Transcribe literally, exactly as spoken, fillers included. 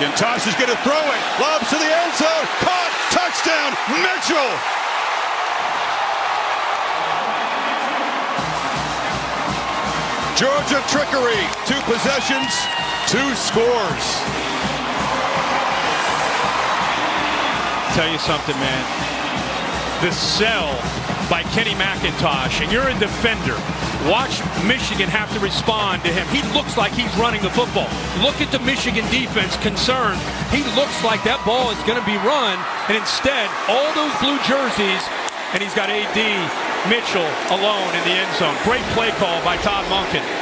McIntosh is going to throw it. Lobs to the end zone. Caught. Touchdown. Mitchell. Georgia trickery. Two possessions, two scores. Tell you something, man. The sell by Kenny McIntosh, and you're a defender. Watch Michigan have to respond to him. He looks like he's running the football. Look at the Michigan defense concerned. He looks like that ball is going to be run, and instead, all those blue jerseys, and he's got A D Mitchell alone in the end zone. Great play call by Todd Monken.